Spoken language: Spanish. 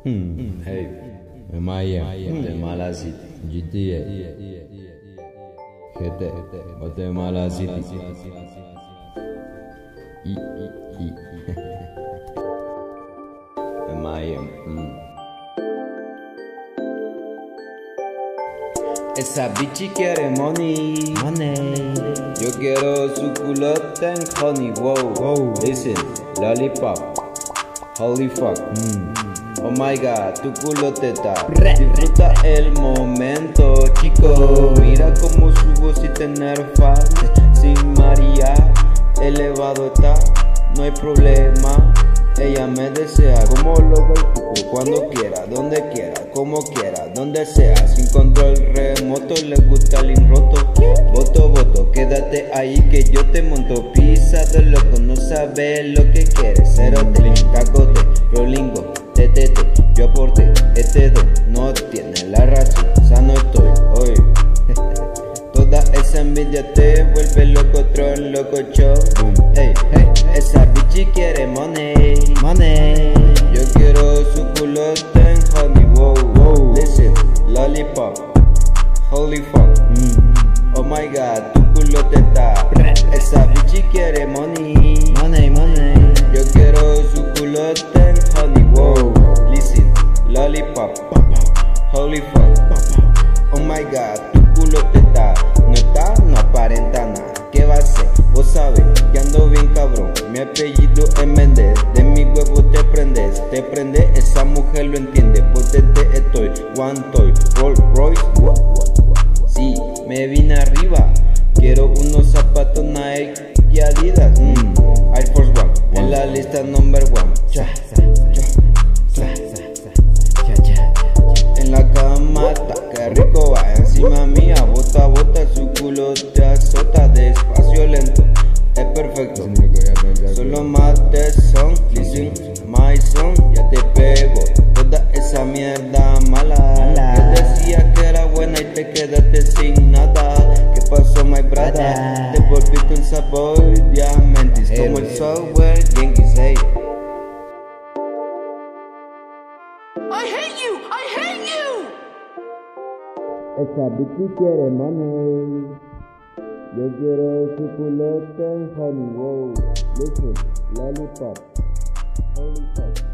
Hey, Miami, Guatemala City, GTA, GT, Guatemala City, Miami. Esa bichi quiere money, yo quiero su culote en honey, wow. Listen, lollipop, holy fuck, oh my god, tu culote está. Disfruta el momento, chico. Mira como subo sin tener falta, sin María, elevado está, no hay problema. Ella me desea como loco el tipo, cuando quiera, donde quiera, como quiera, donde sea, sin control remoto, le gusta el inroto. Voto, quédate ahí que yo te monto. Pisa de loco, no sabe lo que quieres. Cerote, cacote, rolingo, tetete, yo aporté, este do no tiene la razón, sano estoy hoy. Toda esa envidia te vuelve loco, troll, loco, show. Hey, esa bichi quiere money. Yo quiero su culote en honey, wow. Listen, lollipop, holy fuck, oh my god, tu culote está. Esa bichi quiere money. Yo quiero su culote en honey, wow. Listen, lollipop, holy fuck, oh my god, tu culote está. No aparenta nada, ¿qué va a ser? Vos sabes que ando bien cabrón, mi apellido es Méndez, de mi huevo te prendes, esa mujer lo entiende, potente estoy, one toy, Rolls Royce, sí, me vine arriba, quiero unos zapatos Nike y Adidas, Air Force One, en la lista number one, en la cama, que rico va encima mía, bota, su culo te azota, despacio lento, es perfecto, solo mate son, listen, my son, ya te pego, toda esa mierda mala, que decía que era buena y te quedaste sin nada, ¿qué pasó my brother? Te volviste un sabor diamantes, como el software Yankees, hey. I hate you! Esa bichi quiere money. Yo quiero su culote en honey, wow. Listen, lollipop, holy fuck.